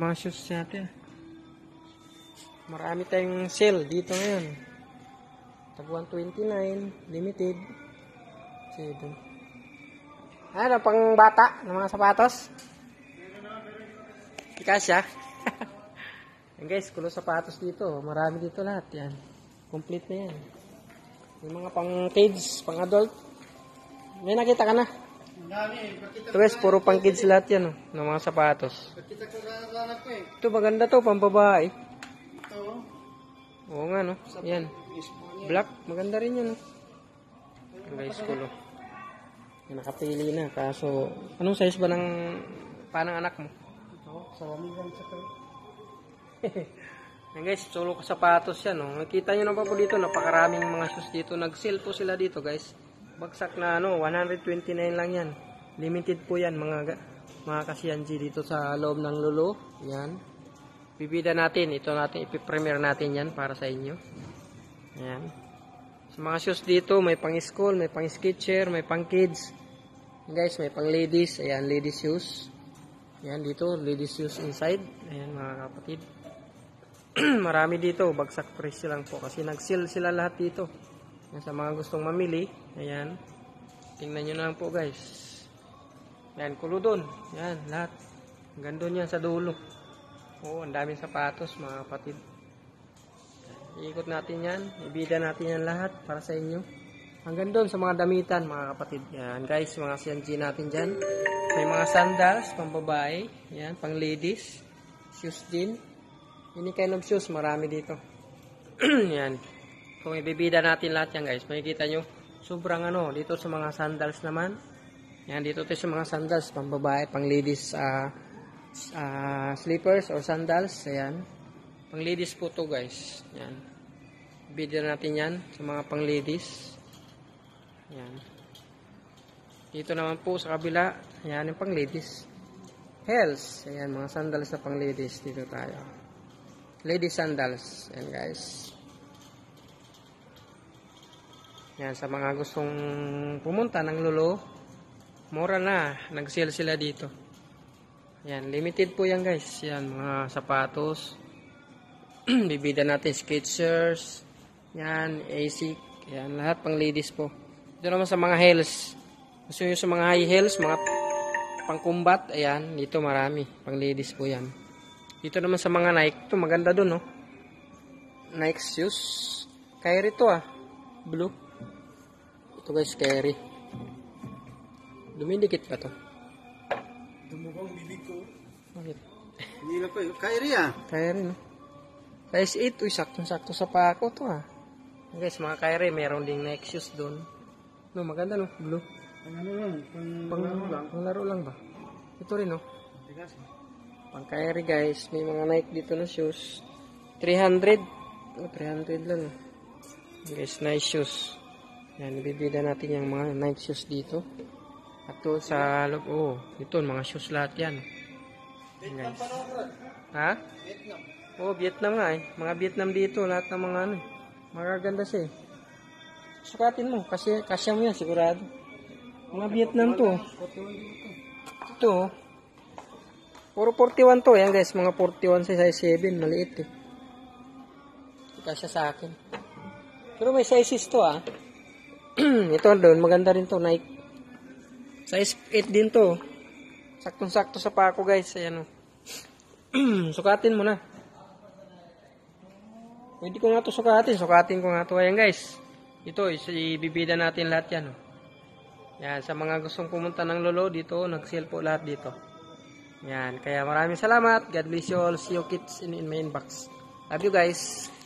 Mga shoes natin. Marami tayong sale dito ngayon. Tag 129, limited. Ano, pang bata ng mga sapatos? Ikasya. Yan guys, kulo sapatos dito. Marami dito lahat. Yan. Complete na yan. Yung mga pang kids, pang adult. May nakita ka na? Ito guys, puro pang kids lahat yan. Oh, ng mga sapatos. Ito maganda to, pang babae. Oo nga no. Yan. Black, maganda rin yan. Guys, kulo. Nakapili na. Kaso, anong size ba ng panang anak mo? Sa wamigan sa to. Yan guys, solo ka sapatos yan. Oh. Nakita nyo na pa po dito, napakaraming mga shoes dito. Nag-sale po sila dito guys. Bagsak na ano, 129 lang yan. Limited po yan mga kasiyanji dito sa loob ng Lulu. Yan. Bibida natin. Ito natin, ipipremiere natin yan para sa inyo. Yan. Sa mga shoes dito, may pang school, may pang sketcher, may pang kids. Guys, may pang ladies. Ayan, ladies shoes. Ayan dito, ladies shoes inside. Ayan mga kapatid. Marami dito, bagsak presyo lang po. Kasi nag-sale sila lahat dito. Ayan, sa mga gustong mamili. Ayan. Tingnan nyo na lang po guys. Ayan, kulo doon. Ayan, lahat. Hanggang doon yan sa dulo. Oo, ang daming sapatos mga kapatid. Iikot natin yan. Ibida natin yan lahat para sa inyo. Hanggang doon sa mga damitan mga kapatid. Yan guys, mga CNG natin dyan. May mga sandals, pang babae. Yan, pang ladies. Shoes din. Any kind of shoes, marami dito. Yan. Kung ibibida natin lahat yan guys, makikita nyo. Sobrang ano, dito sa mga sandals naman. Yan, dito tayo sa mga sandals, pang babae, pang ladies, slippers or sandals. Ayan. Pang ladies po to guys. Yan. Ibida natin yan sa mga pang ladies. Yan. Dito naman po sa kabila, ayan yung pang ladies. Heels. Ayan, mga sandals na pang ladies. Dito tayo. Ladies sandals. Ayan guys. Yan, sa mga gustong pumunta ng Lulu, mura na. Nag-sale sila dito. Yan, limited po yan guys. Yan, mga sapatos. Bibida natin sketchers. Yan, ASIC. Yan, lahat pang ladies po. Ito naman sa mga heels. Gusto nyo sa mga high heels, mga pang combat. Ayan, dito marami. Pang ladies po yan. Dito naman sa mga Nike. Ito, maganda dun, no? Nike shoes. Kyrie to, blue. Ito guys, Kyrie. Dumidikit pa to. Dumubang bibig ko. Bakit? Hindi lang ko. Kyrie Kyrie, no? Size 8. Uy, saktong-sakto sa pako to, Guys, mga Kyrie, meron ding Nike shoes dun. No, maganda, no? Blue. Ano lang? Laro lang. Pang laro lang ba? Ito rin, no? Pang Kyrie, guys. May mga Nike dito na shoes. 300. Oh, 300 lang. Guys, nice shoes. Yan, ibibida natin yung mga Nike shoes dito. At to sa loob, ito, mga shoes lahat yan. Vietnam pa naman. Ha? Vietnam. Vietnam nga Mga Vietnam dito, lahat ng mga ano. Magaganda siya Sukatin mo, kasi kasya mo yan, sigurado. Mga Vietnam to. Ito, puro 41 to. Yan guys, mga 41 sa size 7, maliit Kasya sa akin. Pero may sizes to Ito doon, maganda rin to, Nike. Size 8 din to. Saktong-sakto sa pako guys. Ayan Sukatin mo na. Pwede ko nga to sukatin. Sukatin ko nga to. Ayan guys. Ito, ibibida natin lahat yan. Yan, sa mga gustong pumunta ng Lulu dito, nag-sale po lahat dito. Yan, kaya maraming salamat. God bless you all. See you kids in my inbox. Love you guys.